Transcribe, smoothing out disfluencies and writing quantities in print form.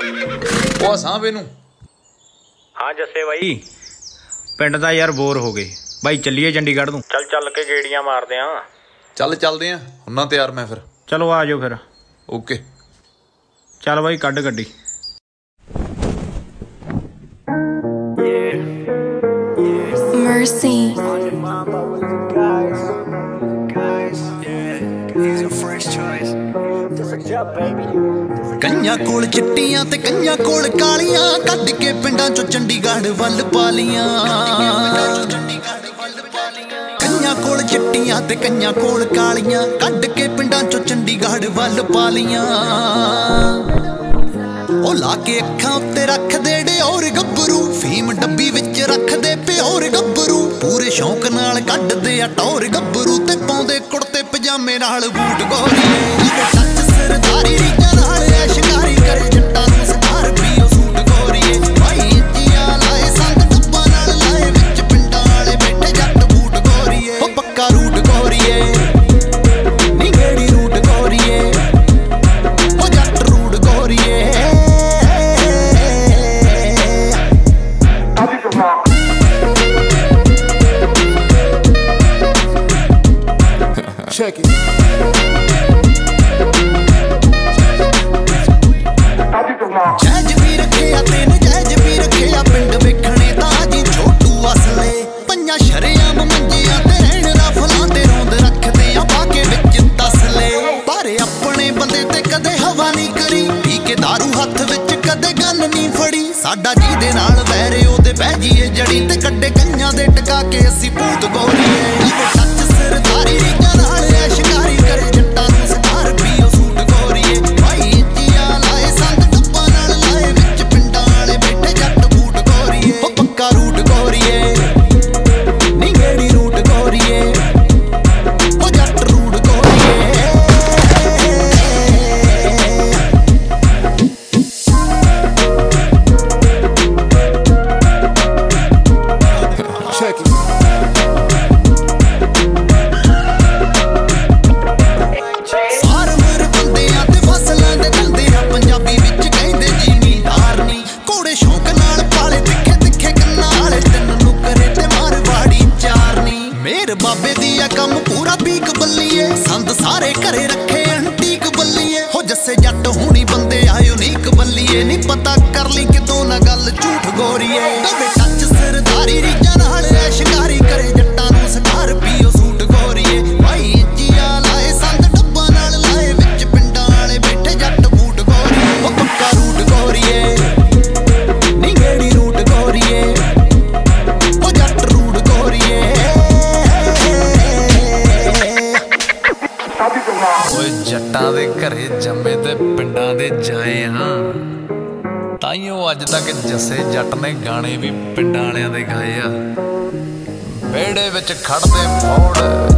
ਉਹ ਸਾਂਭ ਇਹਨੂੰ। हाँ जस्से भाई पिंड दा यार बोर हो गए भाई, चलिए चंडीगढ़ तू। चल चल के गेड़ियां मारदे हां। ਚੱਲ ਚੱਲਦੇ ਆ ਹੁੰਨਾ ਤਿਆਰ ਮੈਂ ਫਿਰ। चलो आ जाओ फिर। ਓਕੇ चल भाई कड गड्डी। Mercy. कन्या कोल चिट्टियां ते कन्या कोल कालियां, कट के पिंडां चों चंडीगढ़ वल पालियां। कन्या कोल चिट्टियां ते कन्या कोल कालियां, कट के पिंडां चों चंडीगढ़ वल पालियां। ओ ला के अखां उत्ते रख दे डिओर गब्बरू, फीम डब्बी विच रख दे प्योर गब्बरू। पूरे शौक नाल कढ दे टौर गब्बरू, ते पाउंदे कुड़ते पजामे नाल बूट गोरीए। टच सरदारी रीजां नाल ऐशकारी करे जट्टां नूं स्कार्पियो सूट गोरीए। भाई इंचियां लाए संग डब्बां नाल लाए, विच पिंडां वाले बैठे जट बूट गोरीए। ओ पक्का रूट गोरीए नी गेड़ी रूट गोरीए, ओ जट रूट गोरीए। Check it. जैज भी रखे ते नजैज भी रखे, पिंड वेखणे ताजी छोटू असले। पंजा शरेआम मंजियां ते रहण रफलां ते रोंद रखदे आ बाके विच तसले। पर अपने बंदे ते कदे हवा नहीं करी, पी के दारू हत्थ विच कदे गन नहीं फड़ी। साडा जिहदे नाल वैरे ओहदे बह जीए जड़ी, ते कड्डे कन्यां दे टका के असीं भूत गौरीए। टच सरदारी रीजां नाल ऐशकारी करे जट्टां नूं स्कार्पियो सूट गोरीए। भाई इंचियां लाए संग डब्बां नाल लाए, विच पिंडां वाले बैठे जट बूट गोरीए। ओ पक्का रूट गोरीए नी गेड़ी रूट गोरीए, ओ जट रूट गोरीए। Check it. बाबे दिया कम पूरा पीक बल्लीए, संद सारे घरे रखे अंटीक बल्लीए। हो जस्से जट होनी बंदे आयो नीक बल्लीए, नी पता कर ली कितों ना गल झूठ गोरीए। टच सरदारी रीजां नाल ऐशकारी करे जट्टां नूं स्कार्पियो सूट गोरीए। भाई इंचियां लाए संद डब्बां नाल लाए, विच पिंडां वाले बैठे जट बूट गोरीए। ओ पक्का रूट गोरीए नी गेड़ी रूट गोरीए, ओ जट रूट गोरीए। ਓਏ ਜੱਟਾਂ ਦੇ ਘਰੇ ਜੰਮੇ ਤੇ ਪਿੰਡਾਂ ਦੇ ਜਾਏ ਹਾਂ, ਤਾਈਓ ਅੱਜ ਤੱਕ ਜੱਸੇ ਜੱਟ ਨੇ ਗਾਣੇ ਵੀ ਪਿੰਡਾਂ ਵਾਲਿਆਂ ਦੇ ਗਾਏ ਆ। ਵਿਹੜੇ ਵਿੱਚ ਖੜਦੇ ਫੌੜ